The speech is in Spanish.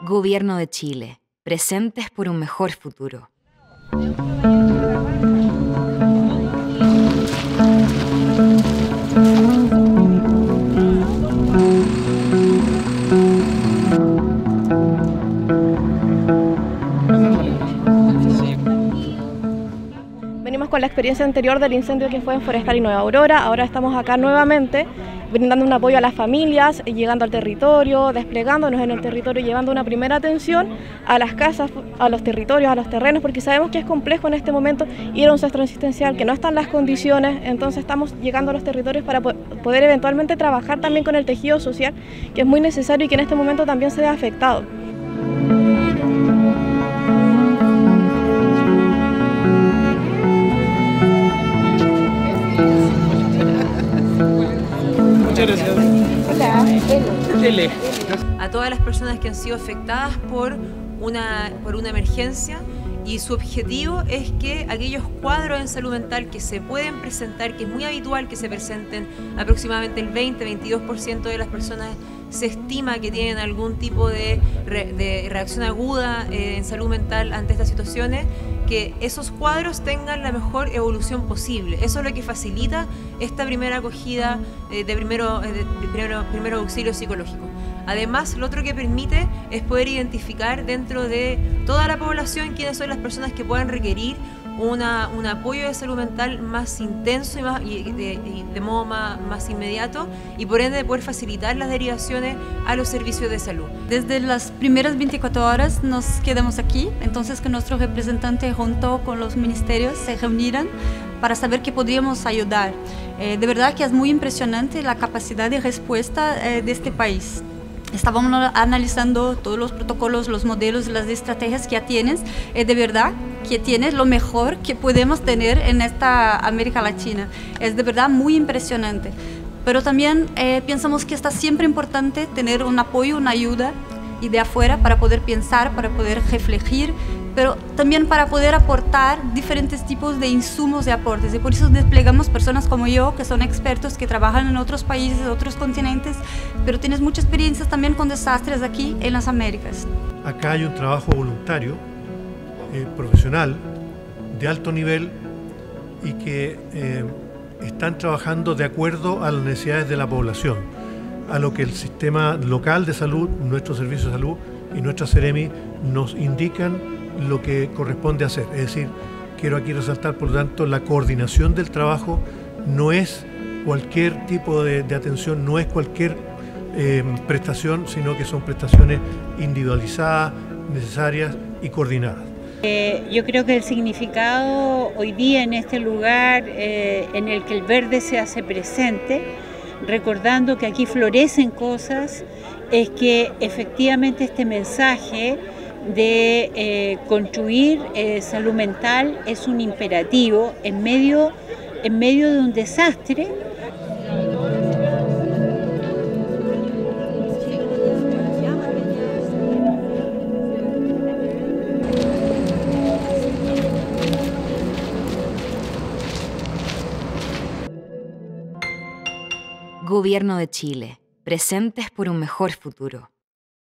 Gobierno de Chile, presentes por un mejor futuro. Venimos con la experiencia anterior del incendio que fue en Forestal y Nueva Aurora. Ahora estamos acá nuevamente brindando un apoyo a las familias, llegando al territorio, desplegándonos en el territorio, llevando una primera atención a las casas, a los territorios, a los terrenos, porque sabemos que es complejo en este momento ir a un centro asistencial, que no están las condiciones. Entonces estamos llegando a los territorios para poder eventualmente trabajar también con el tejido social, que es muy necesario y que en este momento también se ve afectado. A todas las personas que han sido afectadas por una emergencia, y su objetivo es que aquellos cuadros en salud mental que se pueden presentar, que es muy habitual que se presenten, aproximadamente el 20-22% de las personas se estima que tienen algún tipo de reacción aguda en salud mental ante estas situaciones, que esos cuadros tengan la mejor evolución posible. Eso es lo que facilita esta primera acogida de primero auxilio psicológico. Además, lo otro que permite es poder identificar dentro de toda la población quiénes son las personas que puedan requerir un apoyo de salud mental más intenso y de modo más inmediato, y por ende poder facilitar las derivaciones a los servicios de salud. Desde las primeras 24 horas nos quedamos aquí, entonces que nuestro representante junto con los ministerios se reunieran para saber qué podríamos ayudar. De verdad que es muy impresionante la capacidad de respuesta de este país. Estábamos analizando todos los protocolos, los modelos, las estrategias que ya tienes. De verdad que tienes lo mejor que podemos tener en esta América Latina. Es de verdad muy impresionante. Pero también pensamos que está siempre importante tener un apoyo, una ayuda y de afuera para poder pensar, para poder reflejar, pero también para poder aportar diferentes tipos de insumos de aportes. Y por eso desplegamos personas como yo, que son expertos, que trabajan en otros países, en otros continentes, pero tienes muchas experiencias también con desastres aquí en las Américas. Acá hay un trabajo voluntario, profesional, de alto nivel, y que están trabajando de acuerdo a las necesidades de la población, a lo que el sistema local de salud, nuestro servicio de salud y nuestra Seremi nos indican lo que corresponde hacer. Es decir, quiero aquí resaltar, por lo tanto, la coordinación del trabajo no es cualquier tipo de atención, no es cualquier prestación, sino que son prestaciones individualizadas, necesarias y coordinadas. Yo creo que el significado hoy día en este lugar en el que el verde se hace presente, recordando que aquí florecen cosas, es que efectivamente este mensaje de construir salud mental es un imperativo en medio de un desastre. Gobierno de Chile, presentes por un mejor futuro.